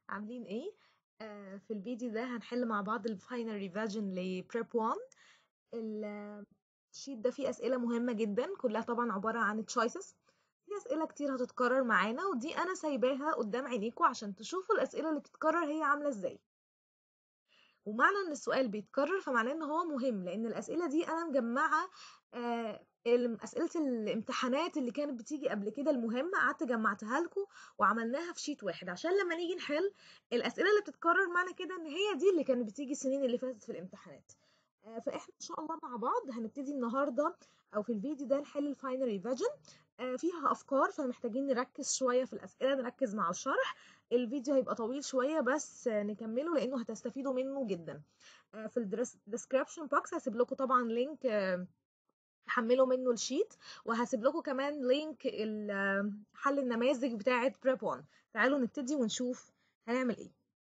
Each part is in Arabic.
عاملين ايه؟ في الفيديو ده هنحل مع بعض الفاينل ريفيجن لبريب 1. الشيت ده فيه اسئله مهمه جدا، كلها طبعا عباره عن تشويسز. في اسئله كتير هتتكرر معانا، ودي انا سايباها قدام عينيكوا عشان تشوفوا الاسئله اللي بتتكرر هي عامله ازاي. ومعنى ان السؤال بيتكرر فمعناه ان هو مهم، لان الاسئله دي انا مجمعه اسئله الامتحانات اللي كانت بتيجي قبل كده المهمه، قعدت جمعتها لكم وعملناها في شيت واحد عشان لما نيجي نحل الاسئله اللي بتتكرر معنى كده ان هي دي اللي كانت بتيجي السنين اللي فاتت في الامتحانات. فاحنا ان شاء الله مع بعض هنبتدي النهارده او في الفيديو ده نحل الفاينل ريفيجن. فيها افكار فمحتاجين نركز شويه في الاسئله، نركز مع الشرح. الفيديو هيبقى طويل شويه بس نكمله لانه هتستفيدوا منه جدا. في الديسكريبشن بوكس هسيب لكم طبعا لينك تحملوا منه الشيت، وهسيب لكم كمان لينك حل النماذج بتاعه بريب 1. تعالوا نبتدي ونشوف هنعمل ايه.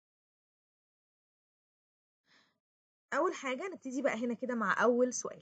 اول حاجه نبتدي بقى هنا كده مع اول سؤال.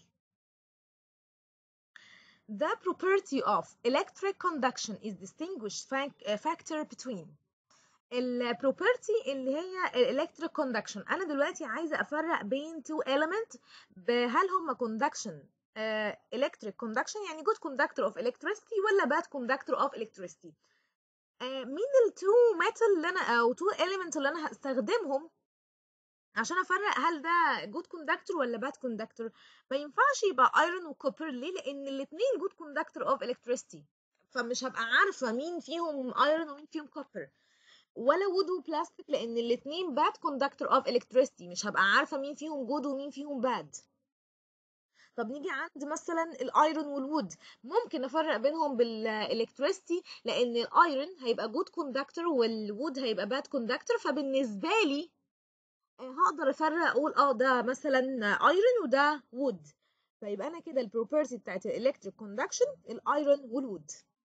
The property of electric conduction is distinguished factor between البروبرتي اللي هي الالكتريك كوندكشن. انا دلوقتي عايزه افرق بين تو element، هل هم كوندكشن electric conduction يعني good conductor of electricity ولا bad conductor of electricity. مين التو metal اللي انا او تو element اللي انا هستخدمهم عشان افرق هل ده good conductor ولا bad conductor. ما ينفعش يبقى iron وكوبر. ليه؟ لان الاثنين good conductor of electricity، فمش هبقى عارفه مين فيهم iron ومين فيهم كوبر. ولا وود وبلاستيك لان الاتنين bad conductor of electricity، مش هبقى عارفه مين فيهم جود ومين فيهم bad. طب نيجي عند مثلا الايرون والوود، ممكن افرق بينهم بالالكتريستي لان الايرون هيبقى جود كوندكتور والوود هيبقى bad كوندكتور، فبالنسبه لي هقدر افرق اقول ده مثلا ايرون وده وود. فيبقى انا كده البروبرتي بتاعت الالكتريك كوندكشن الايرون والوود.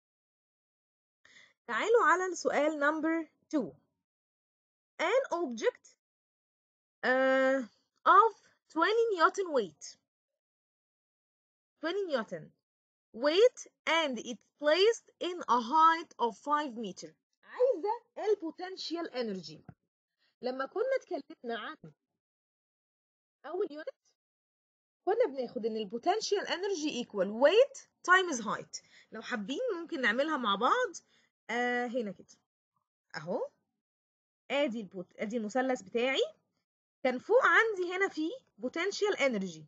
تعالوا على السؤال نمبر 2. an object of 20 Newton weight 20 Newton weight and it's placed in a height of 5 meter. عايزة البوتنشال energy. لما كنا اتكلمنا عن أول يونت كنا بناخد إن البوتنشال energy equal weight times height. لو حابين ممكن نعملها مع بعض. هنا كده أهو، أدي المثلث بتاعي، كان فوق عندي هنا في potential energy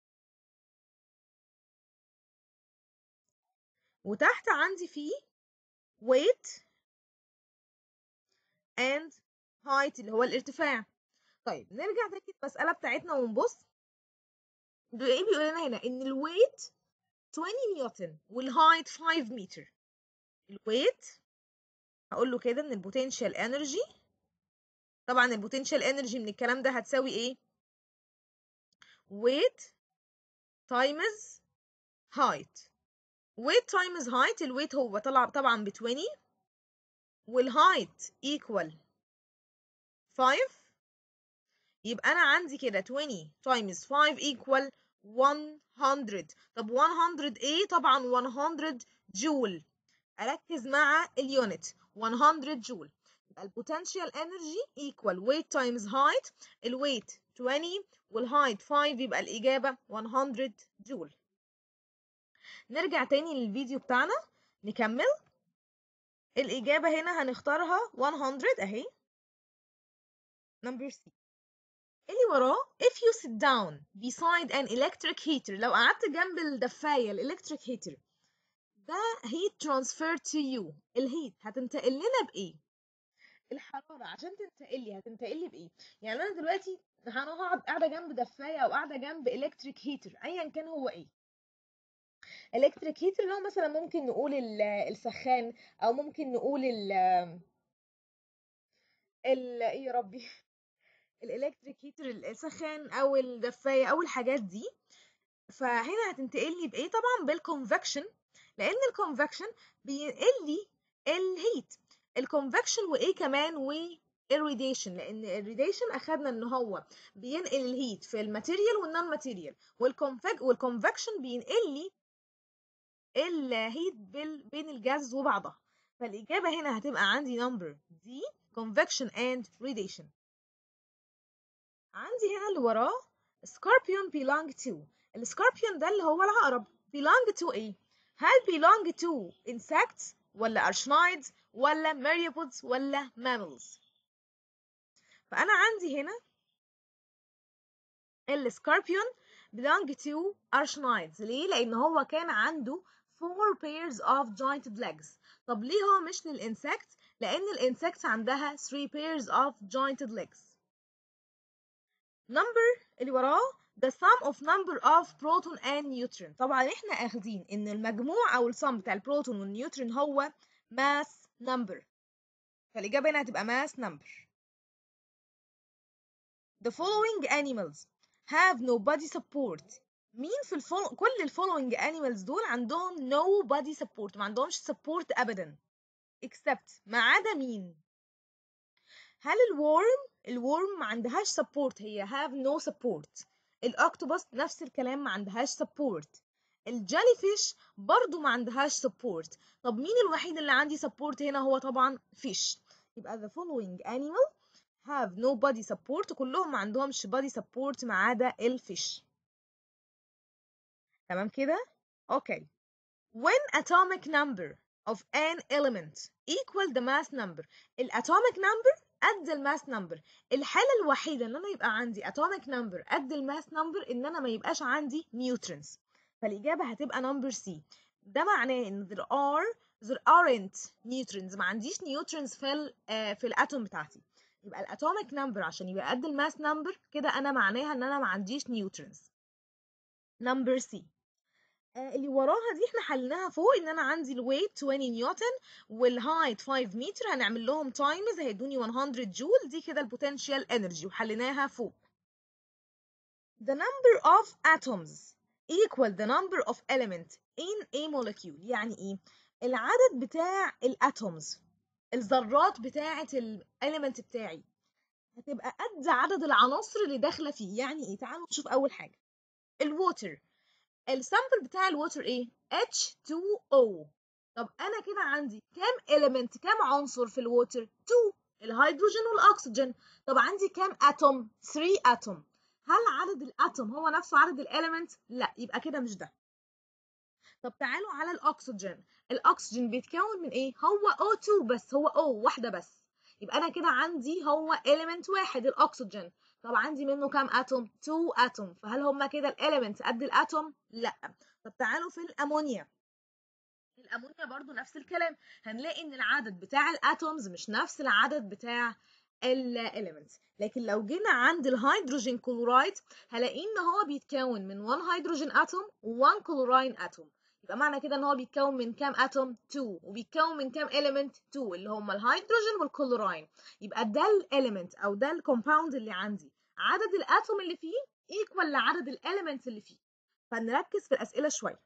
وتحت عندي فيه weight and height اللي هو الارتفاع. طيب نرجع تاني المسألة بتاعتنا ونبص. ايه بيقول لنا هنا؟ ان الويت 20 نيوتن والهايت 5 متر. الويت هقول له كده ان البوتنشال انرجي، طبعا البوتنشال انرجي من الكلام ده هتساوي ايه؟ ويت تايمز هايت. ويت تايمز هايت، الويت هو طبعا ب 20 والهايت equal 5، يبقى انا عندي كده 20 times 5 equal 100. طب 100 ايه؟ طبعا 100 جول. اركز مع اليونت 100 جول. يبقى البوتنشال انرجي equal weight times height. الويت 20 والهايت 5، يبقى الاجابه 100 جول. نرجع تاني للفيديو بتاعنا نكمل. الاجابه هنا هنختارها 100 اهي، نمبر سي. اللي وراه if you sit down beside an electric heater، لو قعدت جنب الدفاية الالكتريك heater ده heat transfer to you، الهيت هتنتقل لنا بإيه؟ الحرارة عشان هتنتقل لي بإيه؟ يعني أنا دلوقتي هقعد قاعدة جنب دفاية أو قاعدة جنب electric heater أيا كان هو إيه. electric heater اللي هو مثلا ممكن نقول السخان، أو ممكن نقول إيه يا ربي الالكتريك هيتر، السخان او الدفايه او الحاجات دي. فهنا هتنتقل لي بايه؟ طبعا بالكونفكشن، لان الكونفكشن بينقل لي الهيت. الكونفكشن وايه كمان؟ والراديشن، لان الراديشن اخدنا ان هو بينقل الهيت في الماتيريال والنون ماتيريال، والكونفكشن بينقل لي الهيت بين الجاز وبعضها. فالاجابه هنا هتبقى عندي نمبر دي convection and radiation. عندي هنا اللي وراه scorpion belong to. السكوربيون ده اللي هو العقرب belong to ايه؟ هل belong to insects ولا arachnids ولا myriapods ولا mammals؟ فأنا عندي هنا السكوربيون belong to arachnids. ليه؟ لأن هو كان عنده 4 pairs of jointed legs. طب ليه هو مش للإنسكت؟ لأن الإنسكت عندها 3 pairs of jointed legs. number اللي وراه the sum of number of proton and neutron. طبعا احنا اخدين ان المجموع او السم بتاع البروتون والنيوترون هو mass number، فالإجابة هنا هتبقى mass number. The following animals have no body support. مين في كل الفولوينج animals دول عندهم no body support، ما عندهمش support أبدا except ما عدا مين؟ هل الورم ما عندهاش support، هي have no support. الأكتوبس نفس الكلام ما عندهاش support. الجيلي فيش برضو ما عندهاش support. طب مين الوحيد اللي عندي support هنا؟ هو طبعا fish. يبقى the following animal have no body support، كلهم ما عندهمش body support ما عدا الفيش. تمام كده؟ اوكي. when atomic number of an element equal the mass number. الatomic number قد الماس نمبر. الحالة الوحيدة ان انا يبقى عندي atomic number قد الماس نمبر ان انا ما يبقاش عندي neutrons، فالإجابة هتبقى number C. ده معناه ان there aren't neutrons، ما عنديش neutrons في الاتوم بتاعتي. يبقى الاتوميك نمبر عشان يبقى قد الماس نمبر كده انا معناها ان انا ما عنديش نيوترونز. نمبر سي اللي وراها دي احنا حلناها فوق ان انا عندي الويت 20 نيوتن والهايت 5 متر، هنعمل لهم تايمز هيدوني 100 جول. دي كده البوتنشال انرجي وحليناها فوق. The number of atoms equal the number of elements in a molecule. يعني ايه؟ العدد بتاع الاتومز، الذرات بتاعة الاليمنت بتاعي هتبقى قد عدد العناصر اللي داخله فيه. يعني ايه؟ تعالوا نشوف اول حاجه الووتر. السامبل بتاع الووتر ايه؟ H2O. طب انا كده عندي كام element، كام عنصر في الووتر؟ 2، الهيدروجين والاكسجين. طب عندي كام اتوم؟ 3 اتوم. هل عدد الاتوم هو نفسه عدد الاليمنت؟ لا، يبقى كده مش ده. طب تعالوا على الاكسجين. الاكسجين بيتكون من ايه؟ هو O2 بس، هو O واحده بس. يبقى انا كده عندي هو element واحد الاكسجين. طب عندي منه كام اتوم؟ 2 اتوم. فهل هما كده الاليمنت قد الاتوم؟ لا. طب تعالوا في الامونيا. الامونيا برضو نفس الكلام، هنلاقي ان العدد بتاع الاتومز مش نفس العدد بتاع الاليمنتس. لكن لو جينا عند الهيدروجين كلورايد هلاقي ان هو بيتكون من 1 هيدروجين اتوم و1 كلوراين اتوم. يبقى معنى كده ان هو بيتكون من كام اتوم؟ 2. وبيتكون من كام element؟ 2 اللي هم الهيدروجين والكلوراين. يبقى ده الاليمنت او ده الكومباوند اللي عندي عدد الاتوم اللي فيه ايكوال لعدد الاليمنتس اللي فيه. فنركز في الاسئله شويه.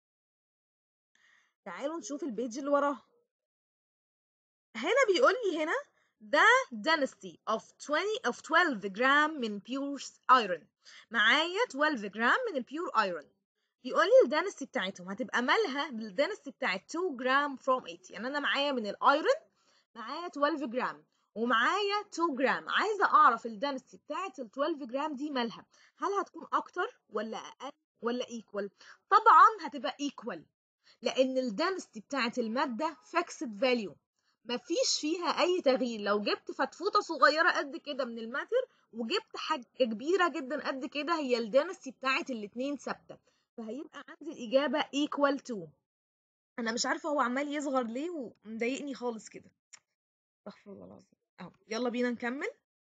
تعالوا نشوف البيج اللي وراه. هنا بيقول لي هنا the density of 12 جرام من pure iron. معايا 12 جرام من البيور ايرون. بيقول لي الدنسيتي بتاعتهم هتبقى مالها بالدنسيتي بتاعت 2 جرام from 8. يعني انا معايا من الايرون معايا 12 جرام ومعايا 2 جرام. عايزه اعرف الدنسيتي بتاعت ال 12 جرام دي مالها، هل هتكون اكتر ولا اقل ولا ايكوال؟ طبعا هتبقى ايكوال، لان الدنسيتي بتاعت الماده فيكسد فاليو مفيش فيها اي تغيير. لو جبت فتفوته صغيره قد كده من الماتر وجبت حاجه كبيره جدا قد كده، هي الدنسيتي بتاعت الاتنين ثابته، فهيبقى عندي الاجابه equal to. انا مش عارفه هو عمال يصغر ليه ومضايقني خالص كده، استغفر الله العظيم. اهو يلا بينا نكمل.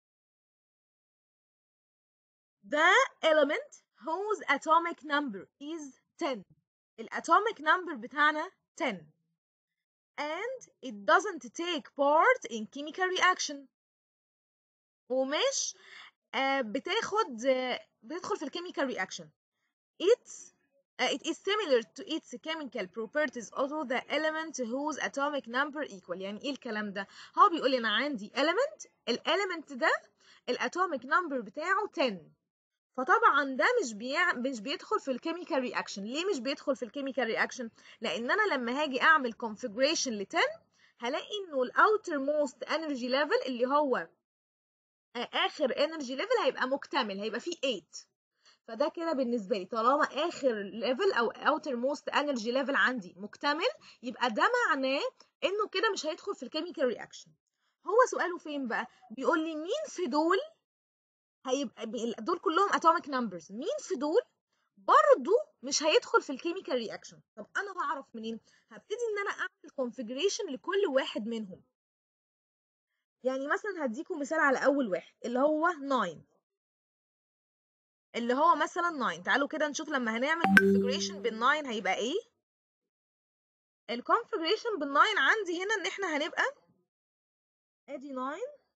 The element whose atomic number is 10. الatomic number بتاعنا 10 and it doesn't take part in chemical reaction. ومش بتدخل في الكيميكال رياكشن. it is similar to its chemical properties although the element whose atomic number equal. يعني ايه الكلام ده؟ هو بيقول لي انا عندي element، الاليمنت ده الاتوميك نمبر بتاعه 10، فطبعا ده مش بيدخل في الكيميكال رياكشن. ليه مش بيدخل في الكيميكال رياكشن؟ لان انا لما هاجي اعمل configuration ل 10 هلاقي انه الاوتر موست انرجي ليفل اللي هو اخر انرجي ليفل هيبقى مكتمل، هيبقى فيه 8. فده كده بالنسبه لي طالما اخر ليفل او اوتر موست انرجي ليفل عندي مكتمل، يبقى ده معناه انه كده مش هيدخل في الكيميكال رياكشن. هو سؤاله فين بقى؟ بيقول لي مين في دول هيبقى دول كلهم اتوميك نمبرز، مين في دول برضو مش هيدخل في الكيميكال رياكشن؟ طب انا هعرف منين؟ هبتدي ان انا اعمل كونفيجريشن لكل واحد منهم. يعني مثلا هديكم مثال على اول واحد اللي هو 9، اللي هو مثلا 9. تعالوا كده نشوف لما هنعمل configuration بال 9 هيبقى ايه. الconfiguration بال 9 عندي هنا ان احنا هنبقى ادي 9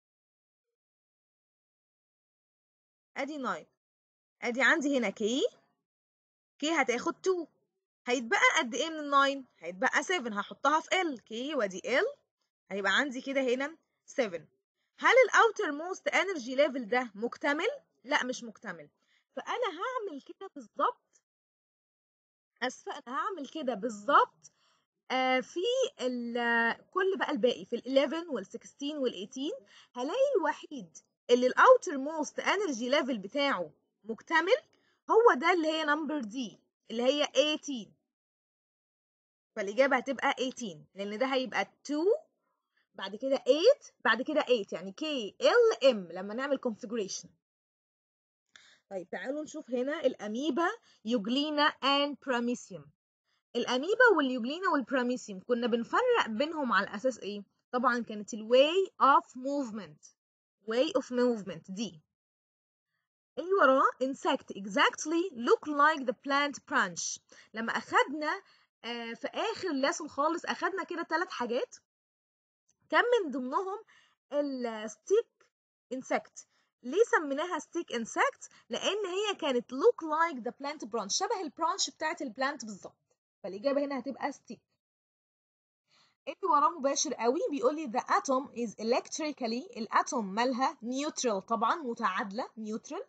ادي 9 ادي عندي هنا كي هتاخد 2، هيتبقى قد ايه من ال 9؟ هيتبقى 7، هحطها في ال كي وادي ال، هيبقى عندي كده هنا 7. هل الاوتر موست انرجي ليفل ده مكتمل؟ لا مش مكتمل. فانا هعمل كده بالظبط، اسفه انا هعمل كده بالظبط في كل بقى الباقي في ال 11 وال 16 وال 18 هلاقي الوحيد اللي الاوتر موست انرجي ليفل بتاعه مكتمل هو ده اللي هي نمبر دي اللي هي 18. فالاجابه هتبقى 18 لان ده هيبقى 2 بعد كده 8 بعد كده 8، يعني كي ال ام لما نعمل configuration. طيب تعالوا نشوف هنا الاميبا يوجلينا and براميسيوم. الاميبا واليوجلينا والبراميسيوم كنا بنفرق بينهم على اساس ايه؟ طبعا كانت الواي اوف موفمنت، way of movement دي. اللي وراه insect exactly look like the plant branch. لما اخدنا في اخر lesson خالص اخدنا كده 3 حاجات كان من ضمنهم الستيك insect. ليه سميناها stick insect؟ لان هي كانت look like the plant branch، شبه البرانش بتاعت البلانت بالظبط. فالاجابه هنا هتبقى stick. اللي وراه مباشر قوي بيقول لي the atom is electrically، الاتوم مالها neutral، طبعا متعادله neutral،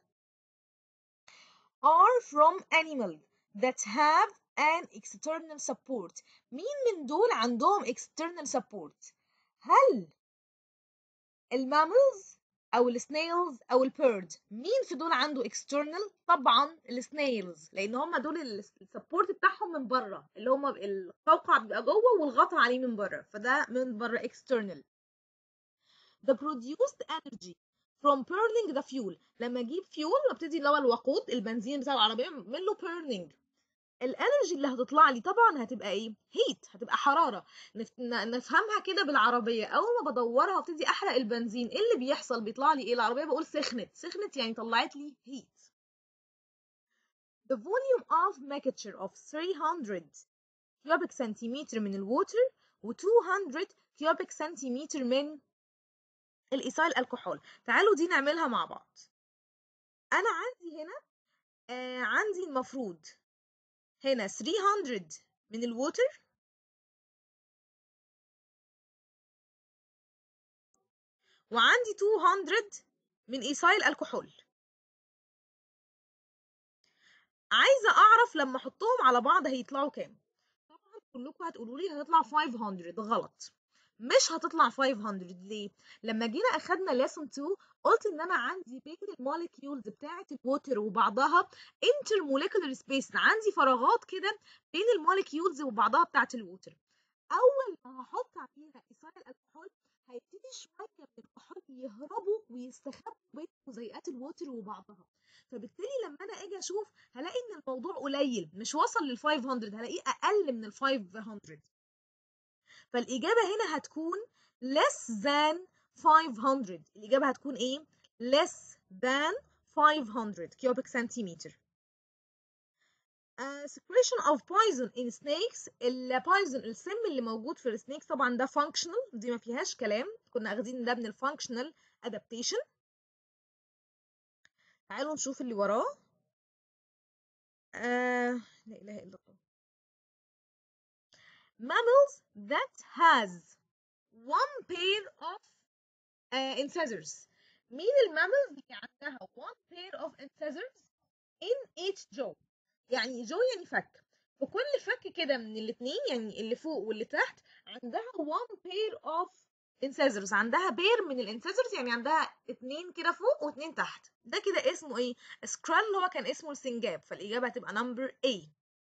are from animals that have an external support. مين من دول عندهم external support؟ هل الماملز او السنيلز او البيرد؟ مين في دول عنده external؟ طبعا السنيلز، لان هم دول السبورت بتاعهم من بره، اللي هم القوقع بيبقى جوه والغطا عليه من بره، فده من بره external. the produced energy from burning the fuel. لما اجيب فيول وابتدي اللي هو الوقود البنزين بتاع العربيه من له burning، الانرجي اللي هتطلع لي طبعا هتبقى ايه؟ هيت، هتبقى حراره. نفهمها كده بالعربيه، اول ما بدورها وابتدي احرق البنزين ايه اللي بيحصل؟ بيطلع لي ايه العربيه؟ بقول سخنت يعني طلعت لي هيت. the volume of mixture of 300 cubic centimeter من الووتر و 200 cubic centimeter من الايثايل الكحول. تعالوا دي نعملها مع بعض. انا عندي هنا عندي المفروض هنا 300 من الووتر وعندي 200 من ايثايل الكحول. عايزه اعرف لما احطهم على بعض هيطلعوا كام. طبعا كلكم هتقولوا لي هتطلع 500، غلط، مش هتطلع 500. ليه؟ لما جينا اخدنا ليسون 2 قلت ان انا عندي بين الموليكيولز بتاعه الووتر وبعضها intermolecular space، عندي فراغات كده بين الموليكيولز وبعضها بتاعه الووتر. اول ما هحط عليها ايثايل الكحول هيبتدي شويه من الكحول يهربوا ويستخبوا بين جزيئات الووتر وبعضها، فبالتالي لما انا اجي اشوف هلاقي ان الموضوع قليل، مش وصل لل 500، هلاقيه اقل من ال 500. فالاجابه هنا هتكون less than 500. الاجابه هتكون ايه؟ less than 500 cubic centimeter. secretion of poison in snakes. البايزون السم اللي موجود في السنيكس طبعا ده functional، دي ما فيهاش كلام، كنا اخدين ده من الفانكشنال adaptation. تعالوا نشوف اللي وراه. لا اله الا الله. mammals that has one pair of incisors. مين الماملز اللي عندها one pair of incisors in each jaw؟ يعني jaw يعني فك، وكل فك كده من الاتنين يعني اللي فوق واللي تحت عندها one pair of incisors، عندها بير من الانسيزرز، يعني عندها اتنين كده فوق واتنين تحت. ده كده اسمه ايه؟ سكرال، هو كان اسمه السنجاب، فالإجابة هتبقى نمبر A.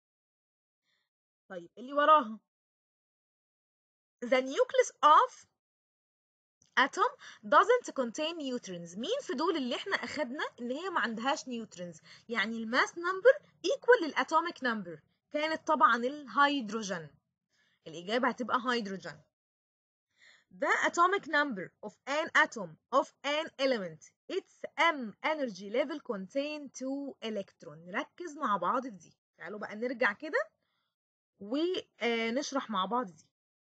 طيب اللي وراها the nucleus of atom doesn't contain neutrons. مين في دول اللي احنا اخدنا ان هي ما عندهاش neutrons؟ يعني الماس نمبر equal للاتوميك نمبر، كانت طبعا الهيدروجين. الإجابة هتبقى هيدروجين. The atomic number of an atom of an element its m energy level contain 2 electron. نركز مع بعض في دي. تعالوا بقى نرجع كده ونشرح مع بعض دي.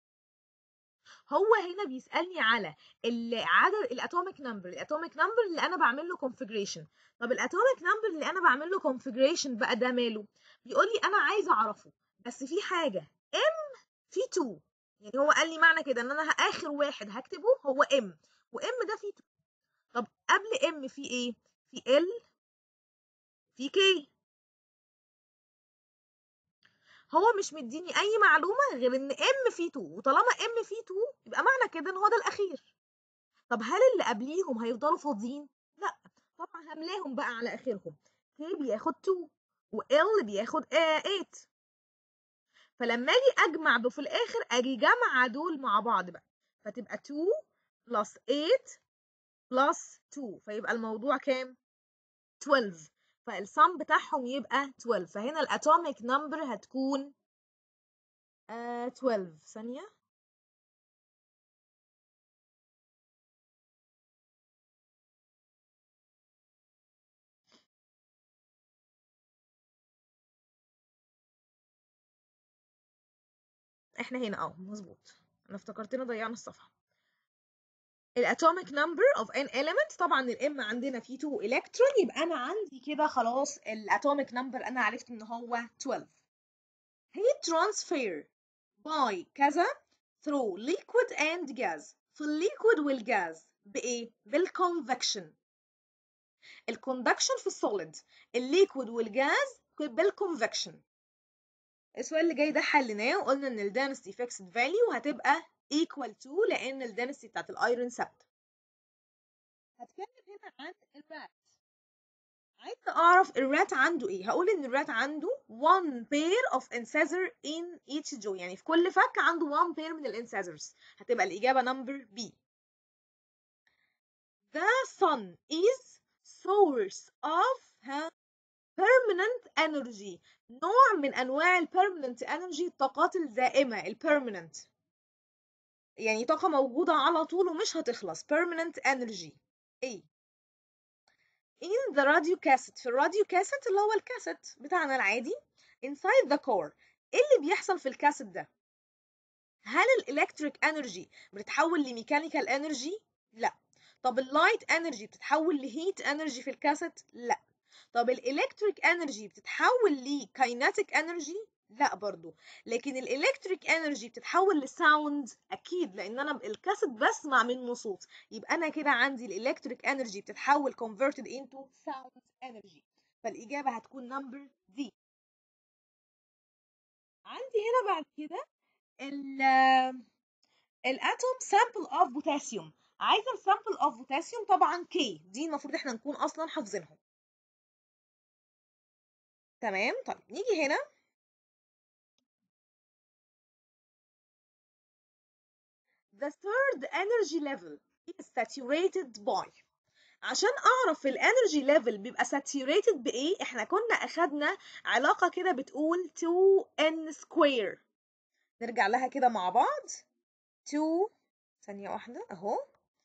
هو هنا بيسألني على عدد الاتوميك نمبر، الاتوميك نمبر اللي انا بعمل له configuration. طب الاتوميك نمبر اللي انا بعمل له configuration بقى ده ماله؟ بيقول لي انا عايزه اعرفه بس في حاجه m في 2، يعني هو قال لي معنى كده ان انا اخر واحد هكتبه هو ام، وام ده فيه 2. طب قبل ام في ايه؟ في ال، في كي. هو مش مديني اي معلومه غير ان ام فيه 2، وطالما ام فيه 2 يبقى معنى كده ان هو ده الاخير. طب هل اللي قبليهم هيفضلوا فاضيين؟ لا، طبعا هملاهم بقى على اخرهم. كي بياخد 2 وال بياخد 8، فلما اجي اجمع في الاخر اجي جمع دول مع بعض بقى، فتبقى 2 بلس 8 بلس 2، فيبقى الموضوع كام؟ 12. فالسم بتاعهم يبقى 12، فهنا الاتوميك نمبر هتكون 12. ثانية، احنا هنا مظبوط، انا افتكرت ان ضيعنا الصفحة. الاتوميك نمبر اوف ان element، طبعا الام عندنا فيه 2 الكترون، يبقى انا عندي كده خلاص الاتوميك نمبر انا عرفت ان هو 12. heat transfer by كذا through liquid and gas. في الليكويد والجاز بايه؟ بالconvection. الكوندكشن في السوليد، الليكويد والجاز بالconvection. السؤال اللي جاي ده حليناه وقلنا ان الدنسيتي فيكسد فاليو هتبقى equal to، لان الدنسيتي بتاعت الايرون ثابته. هتكلم هنا عن الرات. عايزه اعرف الرات عنده ايه. هقول ان الرات عنده one pair of incisor in each jaw، يعني في كل فك عنده one pair من الانسيزرز. هتبقى الاجابه نمبر B. The sun is source of permanent energy. نوع من انواع permanent energy، الطاقات الدائمه permanent، يعني طاقه موجوده على طول ومش هتخلص، permanent energy. A. in the radio cassette. في الراديو كاسيت اللي هو الكاسيت بتاعنا العادي. inside the core. ايه اللي بيحصل في الكاسيت ده؟ هل الالكتريك انرجي بتتحول لميكانيكال انرجي؟ لا. طب اللايت انرجي بتتحول لهيت انرجي في الكاسيت؟ لا. طب الالكتريك انرجي بتتحول لكايناتيك انرجي؟ لا برضو. لكن الالكتريك انرجي بتتحول لساوند اكيد، لان انا الكاسيت بسمع منه صوت، يبقى انا كده عندي الالكتريك انرجي بتتحول converted into sound energy. فالاجابه هتكون نمبر دي. عندي هنا بعد كده الاتوم سامبل اوف بوتاسيوم. عايزه السامبل اوف بوتاسيوم، طبعا كي دي المفروض احنا نكون اصلا حافظينهم. تمام. طيب نيجي هنا the third energy level is saturated by. عشان اعرف الانرجي ليفل بيبقى saturated بايه، احنا كنا اخدنا علاقه كده بتقول 2n square. نرجع لها كده مع بعض. 2، ثانيه واحده اهو،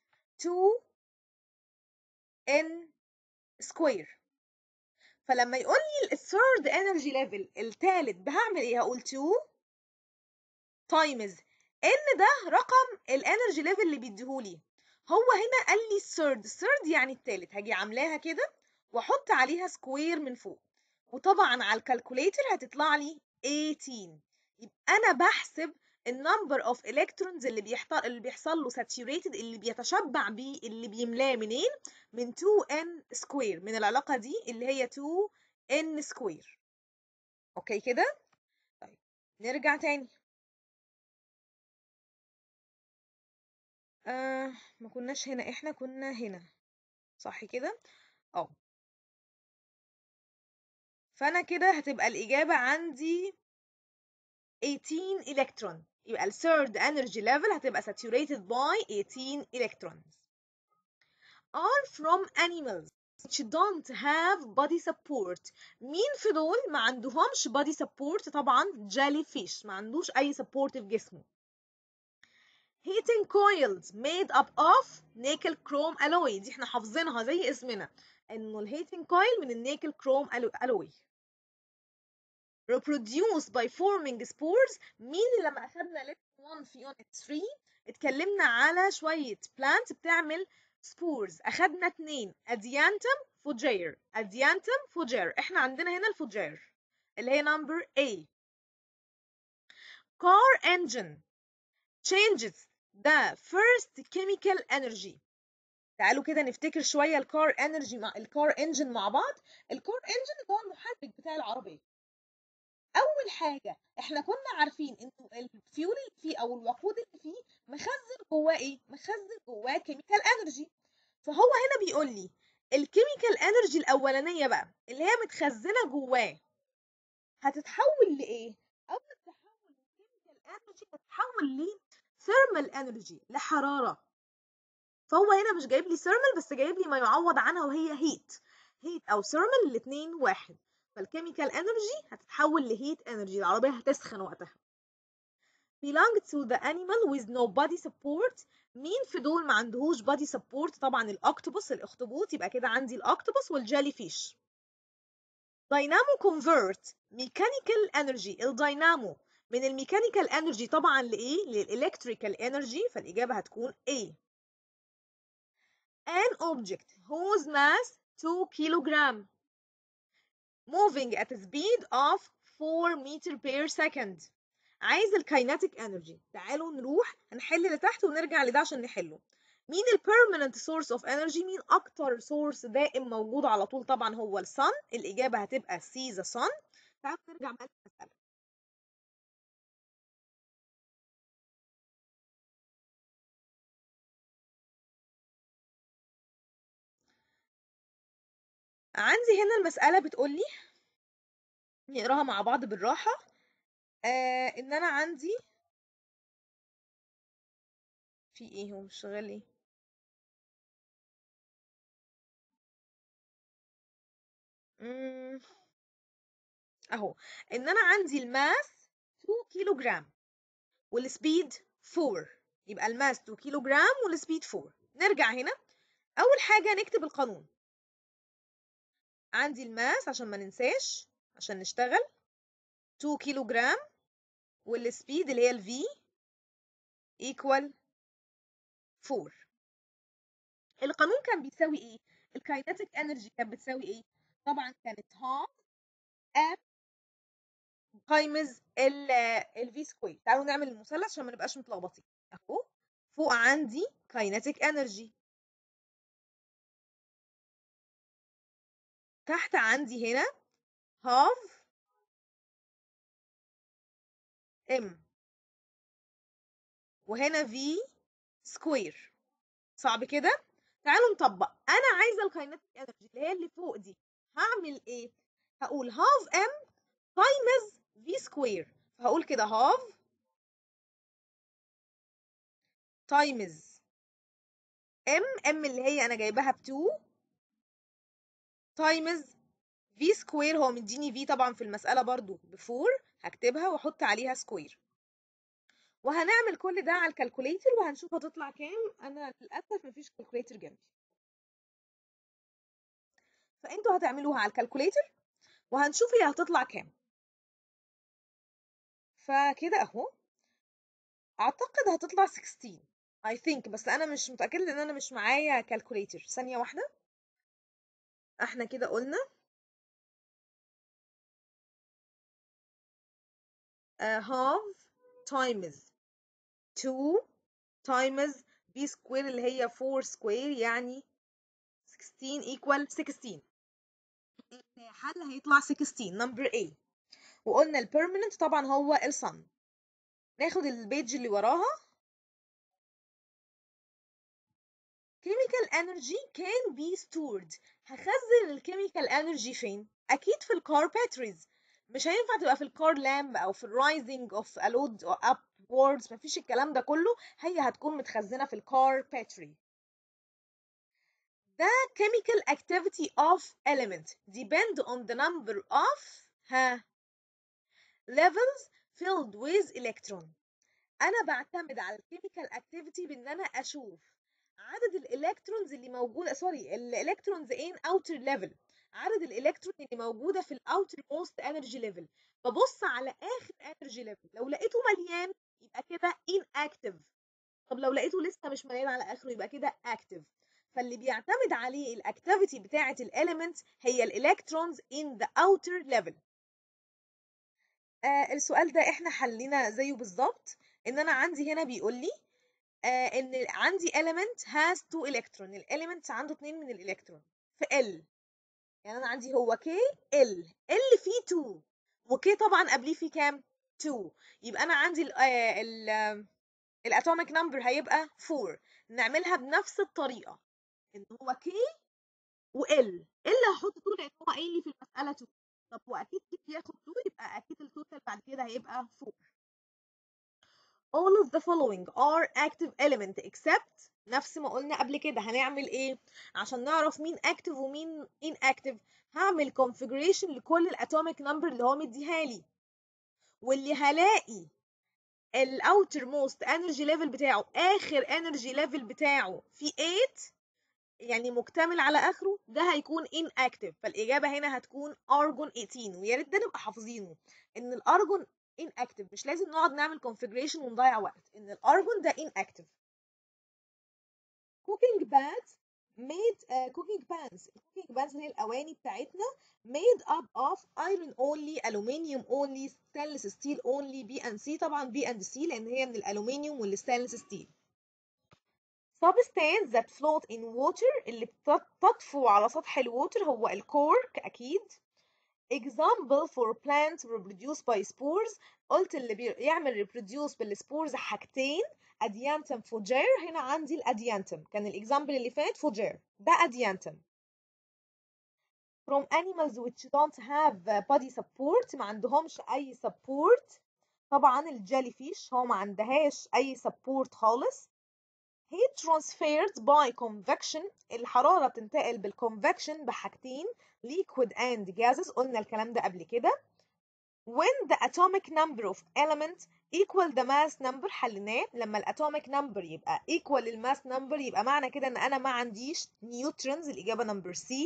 2n square. فلما يقول لي الثيرد انرجي ليفل الثالث هعمل ايه؟ هقول 2 تايمز ان، ده رقم الانرجي ليفل اللي بيديهولي. هو هنا قال لي الثيرد يعني الثالث، هاجي عاملاها كده واحط عليها سكوير من فوق، وطبعا على الكالكوليتر هتطلع لي 18. يبقى انا بحسب النمبر اوف الكترونز اللي بيحصل له ساتوريتد، اللي بيتشبع بيه، اللي بيملاه منين؟ من 2n سكوير، من العلاقه دي اللي هي 2n سكوير. اوكي كده. نرجع تاني. ما كناش هنا، احنا كنا هنا صح كده. اه فانا كده هتبقى الاجابه عندي 18 الكترون، يبقى ال third energy level هتبقى saturated by 18 electrons are from animals which don't have body support. مين في دول ما عندهمش body support؟ طبعا jellyfish ما عندوش اي support في جسمه. heating coils made up of nickel chrome alloy، دي احنا حافظينها زي اسمنا انه الهيتنج كويل من النيكل كروم alloy. reproduce by forming spores، مين اللي لما اخدنا lesson 1 في unit 3 اتكلمنا على شوية plants بتعمل spores، اخدنا اتنين adiantum fougere، adiantum fougere، احنا عندنا هنا الفوجير اللي هي number A. car engine changes the first chemical energy. تعالوا كده نفتكر شوية الكار انرجي مع الكار انجن مع بعض. الكار انجن هو المحرك بتاع العربية. اول حاجه احنا كنا عارفين انه الفيول اللي فيه او الوقود اللي فيه مخزن جواه ايه؟ مخزن جواه كيميكال انرجي. فهو هنا بيقول لي الكيميكال انرجي الاولانيه بقى اللي هي متخزنه جواه هتتحول لايه؟ اول تحول الكيميكال انرجي هتتحول ل ثيرمال انرجي، لحراره. فهو هنا مش جايب لي ثيرمال بس جايب لي ما يعوض عنها وهي هيت. هيت او ثيرمال الاثنين واحد. فالكيميكال انرجي هتتحول لهيت انرجي، العربيه هتسخن وقتها. belong to the animal with no body support. مين في دول ما عندهوش body support؟ طبعا الاكتوبوس، الاخطبوط، يبقى كده عندي الاكتوبوس والجيلي فيش. dynamo convert mechanical energy، الدينامو من الميكانيكال انرجي طبعا لايه؟ للالكتريكال انرجي، فالاجابه هتكون A. an object whose mass 2 kilogram moving at a speed of 4 meter per second. عايز الكايناتيك انرجي. تعالوا نروح هنحل لتحت ونرجع لده عشان نحله. مين البيرمننت سورس اوف انرجي؟ مين اكتر سورس دائم موجود على طول؟ طبعا هو الصن، الاجابه هتبقى سي ذا صن. تعالوا نرجع بقى للمساله. عندي هنا المساله بتقول لي، نقراها مع بعض بالراحه. ان انا عندي في ايه، هو مش شغال ليه؟ مم، اهو. ان انا عندي الماس 2 كيلو جرام والسبيد 4، يبقى الماس 2 كيلو جرام والسبيد 4. نرجع هنا، اول حاجه نكتب القانون. عندي الماس عشان ما ننساش عشان نشتغل 2 كيلو جرام والسبيد اللي هي الفي equal 4. القانون كان بيساوي ايه؟ الكاينتيك انرجي كانت بتساوي ايه؟ طبعا كانت هاف ام تايمز الفي سكوير. تعالوا نعمل المثلث عشان ما نبقاش متلخبطين. اهو فوق عندي كاينتيك انرجي، تحت عندي هنا هاف ام، وهنا في سكوير. صعب كده؟ تعالوا نطبق. انا عايزه الكاينتيك انرجي اللي هي اللي فوق دي، هعمل ايه؟ هقول هاف ام تايمز في سكوير. فهقول كده هاف تايمز ام اللي هي انا جايباها ب 2 تايمز في سكوير، هو مديني في طبعا في المساله برضو ب 4، هكتبها واحط عليها سكوير. وهنعمل كل ده على الكالكوليتر وهنشوف هتطلع كام. انا للاسف مفيش كالكوليتر جنبي، فانتوا هتعملوها على الكالكوليتر وهنشوف هي هتطلع كام. فكده اهو اعتقد هتطلع 16 I think، بس انا مش متاكده لان انا مش معايا كالكوليتر. ثانيه واحده. احنا كده قلنا half times 2 times b square اللي هي 4 square يعني 16 equal 16. الحل هيطلع 16 number A. وقلنا البيرمننت طبعا هو الصن. ناخد البيج اللي وراها. chemical energy can be stored. هخزن الكيميكال انرجي فين؟ اكيد في الكار باتريز. مش هينفع تبقى في الكار لامب او في الرايزنج اوف ا لود اب ووردز، مفيش الكلام ده كله، هي هتكون متخزنه في الكار باتري. The chemical activity of element depend on the number of levels filled with electron. انا بعتمد على الكيميكال اكتيفيتي بان انا اشوف عدد الالكترونز اللي موجوده، الالكترونز ان اوتر ليفل، عدد الالكترون اللي موجوده في الاوتر موست انرجي ليفل. ببص على اخر انرجي ليفل، لو لقيته مليان يبقى كده ان اكتيف، طب لو لقيته لسه مش مليان على اخره يبقى كده اكتيف. فاللي بيعتمد عليه الاكتيفيتي بتاعه الاليمنت هي الالكترونز ان ذا اوتر ليفل. السؤال ده احنا حلينا زيه بالظبط. ان انا عندي هنا بيقول لي ان عندي element has 2 electron، الاليمنت عنده 2 من الالكترون في L. يعني انا عندي هو K L فيه 2 وK طبعا قبليه فيه كام 2، يبقى انا عندي الاتوميك نمبر هيبقى 4. نعملها بنفس الطريقه، ان هو K وال هحط 2 لان هو قايل لي في المساله 2. طب واكيد K بياخد 2 يبقى اكيد التوتال بعد كده هيبقى 4. all of the following are active element except، نفس ما قلنا قبل كده هنعمل ايه عشان نعرف مين active ومين inactive؟ هعمل configuration لكل الاتوميك نمبر اللي هو مديها لي، واللي هلاقي الاوتر موست انرجي ليفل بتاعه اخر انرجي ليفل بتاعه في 8، يعني مكتمل على اخره، ده هيكون inactive. فالاجابه هنا هتكون ارجون 18. ويا ريت ده نبقى حافظينه ان الارجون inactive، مش لازم نقعد نعمل configuration ونضيع وقت، ان الارجون ده inactive. cooking pans cooking pans اللي هي الاواني بتاعتنا made up of iron only, aluminium only, stainless steel only, B and C. طبعا B and C لان هي من الالومنيوم والستانلس ستيل. substance that float in water اللي بتطفو على سطح الووتر هو الكورك أكيد. example for plants reproduced by spores، قلت اللي بيعمل reproduce بالسبورز حاجتين، اديانتم فوجير. هنا عندي الاديانتم، كان الاكزامبل اللي فات فوجير، ده اديانتم. from animals which don't have body support، ما عندهمش اي support. طبعا الجيلي فيش هو ما عندهاش اي support خالص. heat transferred by convection، الحرارة بتنتقل بالconvection بحاجتين liquid and gases، قلنا الكلام ده قبل كده. when the atomic number of element equal the mass number، حليناه لما الatomic number يبقى equal الماس number يبقى معنى كده ان انا ما عنديش neutrons، الإجابة number C.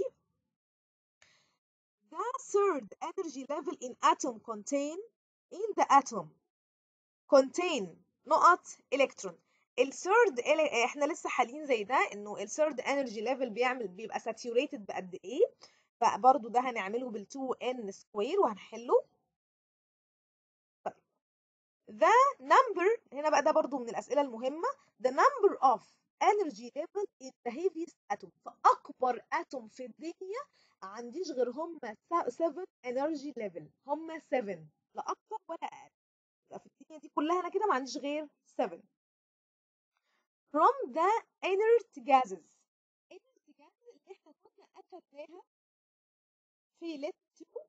the third energy level in atom contain in the atom contain نقط electron. الثيرد احنا لسه حالين زي ده، انه الثيرد انرجي ليفل بيبقى ساتيوريتد بقد ايه، فبرضه ده هنعمله بال2n سكوير وهنحله. طيب the number هنا بقى ده برضه من الاسئله المهمه، the number of energy level in the heaviest atom، فاكبر اتوم في الدنيا عنديش غير هم 7 energy level، هم 7 لا اكتر ولا اقل. يبقى في الدنيا دي كلها انا كده ما عنديش غير 7. from the inert gases، inert gases اللي احنا كنا اخدناها في ليت 2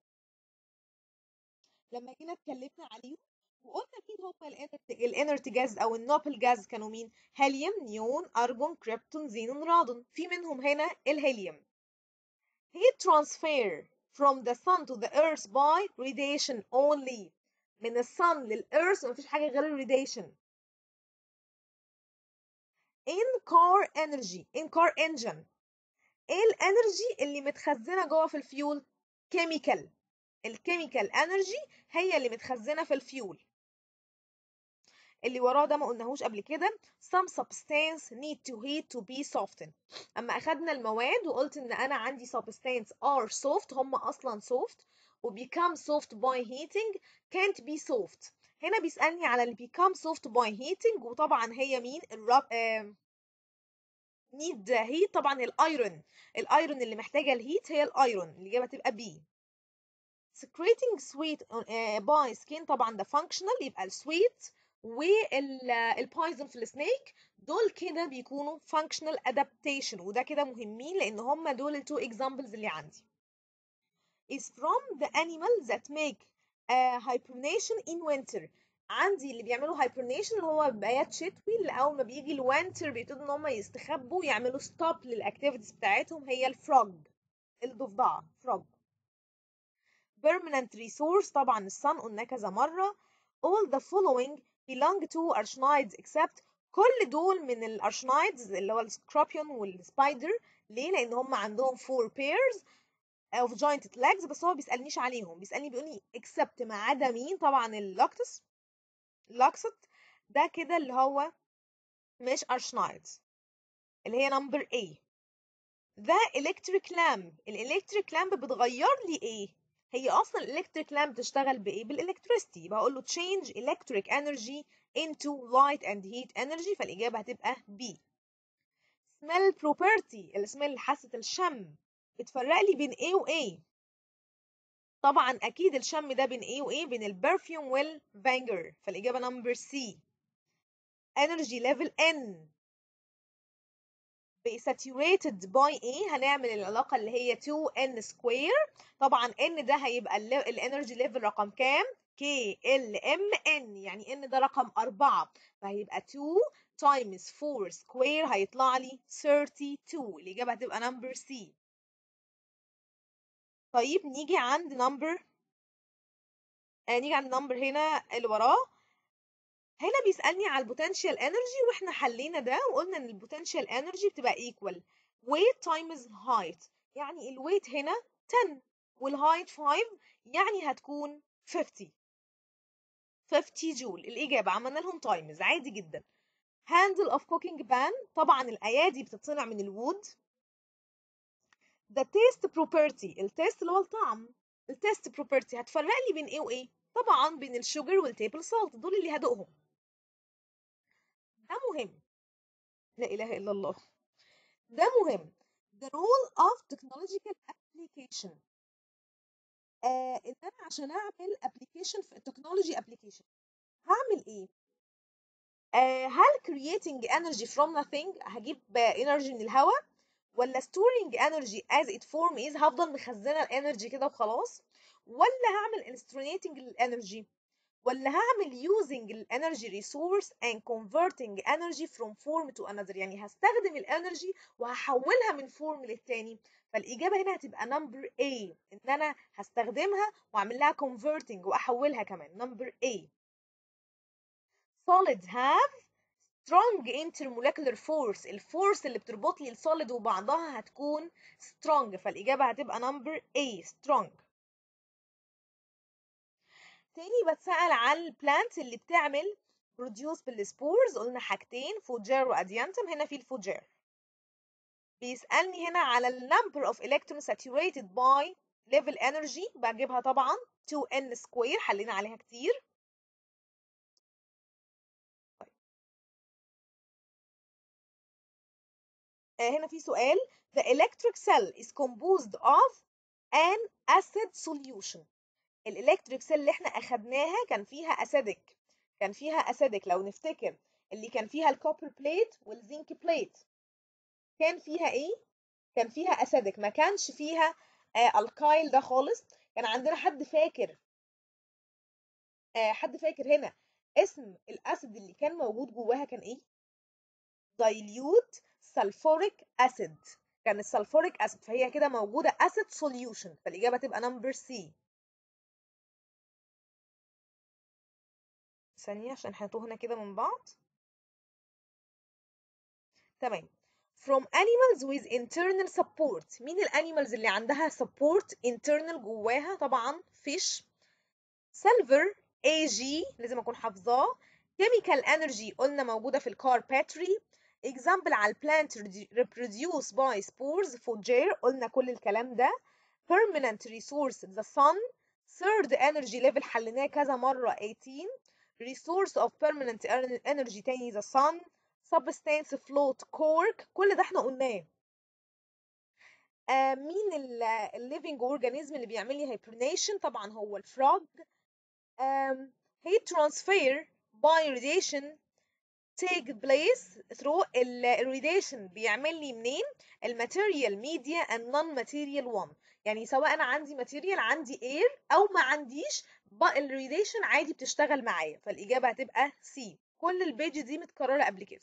لما جينا اتكلمنا عليهم، وقلنا مين هم الانرت جاز او النوبل جاز، كانوا مين؟ هيليوم، نيون، ارجون، كريبتون، زينون، رادون. في منهم هنا الهيليوم. heat transfer from the sun to the earth by radiation only، من الصن للارث مفيش حاجه غير الراديشن. in car energy in car engine، ايه الانرجي اللي متخزنه جوه في الفيول؟ كيميكال، الكيميكال انرجي هي اللي متخزنه في الفيول. اللي وراه ده ما قلناهوش قبل كده، some substance need to heat to be softened. اما اخدنا المواد وقلت ان انا عندي substance are soft، هم اصلا soft، و become soft by heating can't be soft. هنا بيسألني على اللي become soft by heating، وطبعا هي مين؟ need heat، طبعا الايرون اللي محتاجه الهيت هي الايرون، الاجابه تبقى بي. secreting sweet by skin طبعا ده functional، يبقى السويت والبايزن في السنيك دول كده بيكونوا functional adaptation، وده كده مهمين لان هم دول التو examples اللي عندي. is from the animals that make hibernation in winter. عندي اللي بيعملوا hibernation اللي هو بيات شتوي، اللي اول ما بيجي الوينتر بيبتدوا ان هم يستخبوا يعملوا stop للاكتيفيتيز بتاعتهم، هي الفروج الضفدعه frog. permanent resource طبعا الصن قلنا كذا مرة. all the following belong to arachnids except، كل دول من الارشنايدز اللي هو السكوربيون والسبايدر. ليه؟ لان هم عندهم 4 pairs of jointed legs، بس هو بيسألنيش عليهم، بيقول لي except ما عدا مين؟ طبعا اللوكتس اللوكست ده كده اللي هو مش arachnids، اللي هي number A. ده electric lamp، الالكتريك لامب بتغير لي ايه؟ هي اصلا الالكتريك لامب بتشتغل بايه؟ بالالكتريستي، يبقى اقول له change electric energy into light and heat energy، فالاجابه هتبقى B. smell property، السميل حاسه الشم بتفرق لي بين A و A، طبعا اكيد الشم ده بين A و A، بين البرفيوم والفانجر، فالاجابه نمبر C. energy level N saturated by ايه؟ هنعمل العلاقة اللي هي 2n square، طبعا n ده هيبقى الانرجي ليفل رقم كام؟ KLMN، يعني n ده رقم 4، فهيبقى 2 times 4 square هيطلع لي 32، الإجابة هتبقى number C. طيب نيجي عند number هنا اللي وراه. هنا بيسألني على البوتنشال انرجي، واحنا حلينا ده وقلنا ان البوتنشال انرجي بتبقى equal weight times height، يعني الويت هنا 10 والهايت 5، يعني هتكون 50 جول. الإجابة عملنا لهم تايمز عادي جدا. handle of cooking pan، طبعا الأيادي بتتصنع من الوود. the taste property، التيست اللي هو الطعم، التيست property هتفرق لي بين ايه وايه؟ طبعا بين الشوجر والتيبل سالت، دول اللي هدوقهم. ده مهم، لا إله إلا الله، ده مهم. the role of technological application، ان انا عشان اعمل application في التكنولوجي application هعمل ايه؟ هل creating energy from nothing، هجيب energy من الهواء، ولا storing energy as it form is، هفضل مخزنه الانرجي كده وخلاص، ولا هعمل illustrating الانرجي، ولا هعمل using الانرجي resource and converting energy from form to another، يعني هستخدم الانرجي وهحولها من فورم للتاني. فالاجابه هنا هتبقى number A، ان انا هستخدمها واعمل لها converting واحولها كمان، number A. solid have strong intermolecular force، الفورس اللي بتربط لي السوليد وبعضها هتكون strong، فالاجابه هتبقى number A strong. تاني بتسأل عن البلانت اللي بتعمل بروديوس بالسبورز، قلنا حاجتين فوجير واديانتم، هنا في الفوجير. بيسألني هنا على النمبر اوف electrons saturated by level energy، بجيبها طبعا 2n square، حلينا عليها كتير. طيب. هنا في سؤال the electric cell is composed of an acid solution، الالكتريك سيل اللي احنا اخدناها كان فيها اسيدك، لو نفتكر اللي كان فيها الكوبر بليت والزنك بليت، كان فيها ايه؟ كان فيها اسيدك، ما كانش فيها الكايل ده خالص. كان عندنا حد فاكر هنا اسم الاسيد اللي كان موجود جواها كان ايه؟ dilute sulfuric acid، كان السلفوريك اسيد، فهي كده موجوده اسيد solution، فالاجابه تبقى نمبر سي. ثانيه عشان هاتوه هنا كده من بعض. تمام. from animals with internal support، مين الانيمالز اللي عندها support internal جواها؟ طبعا fish. silver AG لازم اكون حافظاه. chemical energy قلنا موجوده في الكار باتري. example على البلانت reproduce by spores فوجير، قلنا كل الكلام ده. permanent resource the sun. third energy level حليناه كذا مره 18. resource of permanent energy تاني the sun. substance float cork، كل ده احنا قلناه. مين الليفينج اورجانيزم اللي بيعمل لي هايبرنيشن؟ طبعا هو الفروج. heat transfer by radiation take place through الراديشن بيعمل لي منين؟ الماتيريال ميديا and non material one. يعني سواء انا عندي ماتيريال، عندي اير، او ما عنديش، الراديشن عادي بتشتغل معايا. فالاجابه هتبقى سي. كل البيج دي متكرره قبل كده.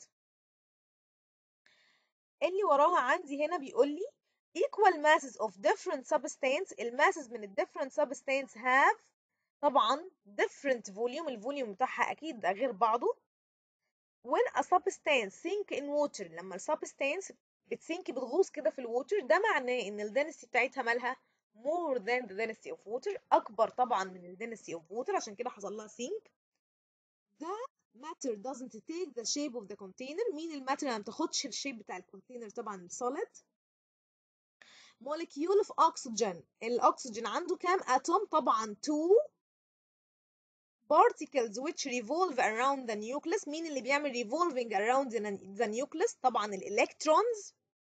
اللي وراها عندي هنا بيقول لي equal masses of different substance. الماسز من ال different substance have طبعا different volume. الفوليوم بتاعها اكيد غير بعضه. when a substance sink in water، لما السبستانس بتسينك بتغوص كده في الووتر، ده معناه ان الدنسيتي بتاعتها مالها more than the density of water، اكبر طبعا من ال density of water، عشان كده حصل لها sink. the matter doesn't take the shape of the container. مين الماتر اللي ما بتاخدش الشيب بتاع الكونتينر؟ طبعا solid. molecule of oxygen، الاكسجين عنده كام اتوم؟ طبعا 2 particles which revolve around the nucleus. مين اللي بيعمل revolving around the nucleus؟ طبعا الالكترونز.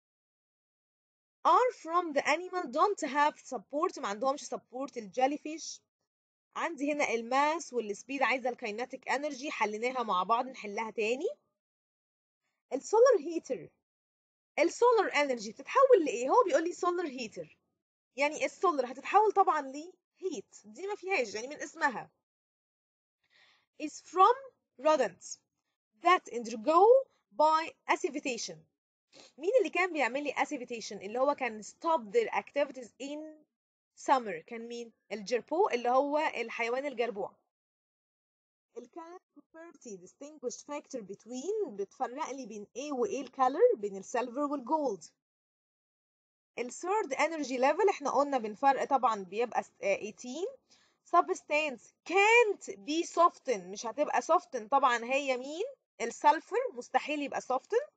are from the animal don't have support، ما عندهمش support. الجيليفيش. عندي هنا الماس والسبيد، عايزه الكايناتيك انرجي، حليناها مع بعض نحلها تاني. السولار هيتر، السولار انرجي بتتحول لايه؟ هو بيقول لي سولار هيتر، يعني السولار هتتحول طبعا لهيت، دي ما فيهاش يعني من اسمها. is from rodents that undergo by acidification. مين اللي كان بيعمل لي acidification؟ اللي هو كان stop their activities in summer. كان مين؟ الجربو، اللي هو الحيوان الجربوع. الكالر property distinguished factor between، بتفرق لي بين ايه وايه الكالر؟ بين السيلفر والجولد. الثيرد انرجي ليفل احنا قلنا بنفرق طبعا بيبقى 18. substance can't be softened، مش هتبقى softened طبعا، هي مين؟ السلفر، مستحيل يبقى softened.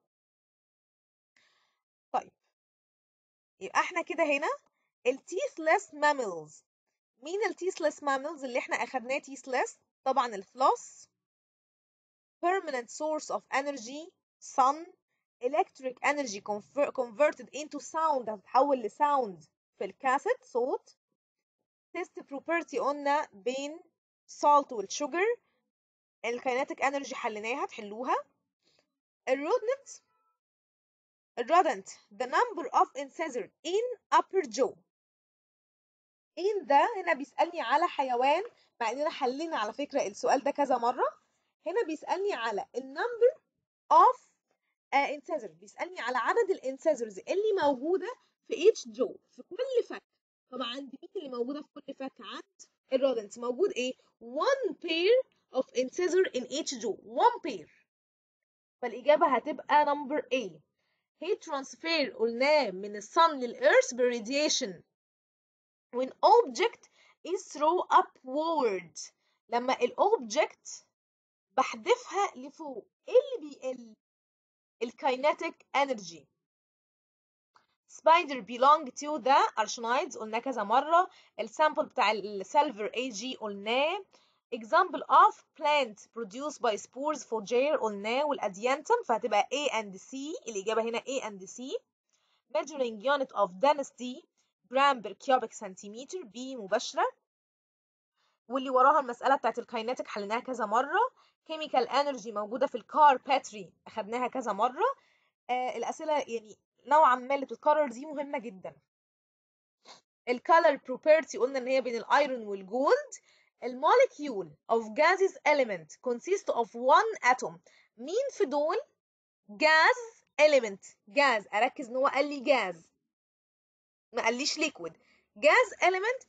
طيب يبقى احنا كده هنا التيثلس mammals. مين التيثلس mammals اللي احنا اخدناه تيثلس؟ طبعا الفلوس. permanent source of energy sun. electric energy converted into sound، هتتحول لساوند في الكاسيت صوت. test property قلنا بين salt والشوجر. الكايناتيك انرجي حليناها، تحلوها. الرودنت، the number of incisors in upper jaw. in ده هنا بيسألني على حيوان، مع اننا حلينا على فكرة السؤال ده كذا مرة. هنا بيسألني على النمبر of incisors، بيسألني على عدد الانسيزرز اللي موجودة في each jaw، في كل فك. طبعا عندي مين اللي موجودة في كل فك؟ عند الرودنت موجود ايه؟ one pair of incisor in each jaw، one pair. فالإجابة هتبقى number A. heat transfer قلناه من الصن للإيرث بالراديشن. when object is thrown upward، لما الأوبجكت بحدفها لفوق، ايه اللي بيقل؟ الكايناتيك انرجي. spider belong to the arachnids قلنا كذا مرة. السامبل بتاع السيلفر AG قلناه. example of plant produced by spores fougere قلناه. والاديانتم فهتبقى A and C، الإجابة هنا A and C. measuring unit of density gram per cubic centimeter، B مباشرة. واللي وراها المسألة بتاعت الكايناتيك حليناها كذا مرة. chemical energy موجودة في الكار باتري، أخدناها كذا مرة. الأسئلة يعني نوعا ما اللي بتتكرر دي مهمة جدا. الكالر بروبرتي قلنا ان هي بين الايرون والجولد. الموليكيول of gases element consist of one atom. مين في دول gas element؟ جاز، اركز ان هو قال لي جاز، ما قاليش liquid. gas element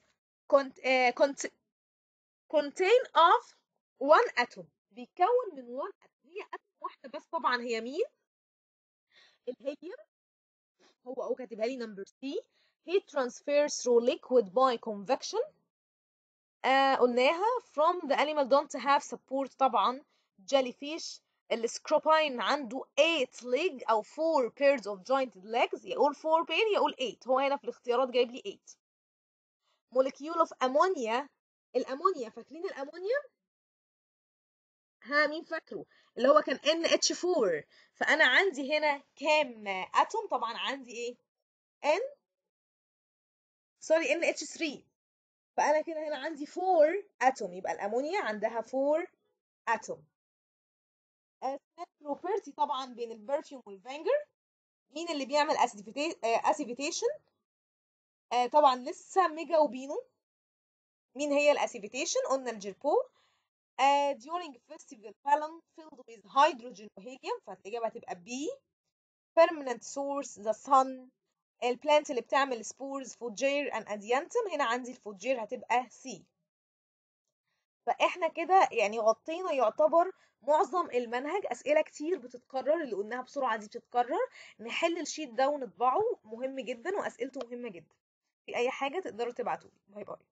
contain of one atom، بيتكون من one atom، هي atom واحدة بس. طبعا هي مين؟ الهيليوم. هو كاتبها لي نمبر سي. heat transfer through liquid by convection. قلناها. from the animal don't have support طبعا jellyfish. السكروباين عنده 8 leg او 4 pairs of jointed legs، يقول 4 pair يقول 8، هو هنا في الاختيارات جايب لي 8. molecule of ammonia. الامونيا، فاكرين الامونيا؟ ها مين فاكره؟ اللي هو كان NH4. فانا عندي هنا كام اتوم؟ طبعا عندي ايه؟ N سوري NH3. فانا كده هنا عندي 4 اتوم، يبقى الامونيا عندها 4 اتوم. بروبرتي طبعا بين البرفيوم والفانجر، مين اللي بيعمل اسيفيتيشن؟ طبعا لسه ميجا وبينو. مين هي الاسيفيتيشن؟ قلنا الجيربو. during festival balloon filled with hydrogen وهيليوم، فالإجابة هتبقى B. permanent source the sun. البلانت اللي بتعمل سبورز فوجير and adiantum، هنا عندي الفوجير هتبقى C. فاحنا كده يعني غطينا يعتبر معظم المنهج. اسئله كتير بتتكرر، اللي قلناها بسرعه دي بتتكرر. نحل الشيت ده ونطبعه، مهم جدا واسئلته مهمه جدا. في اي حاجه تقدروا تبعتولي. باي باي.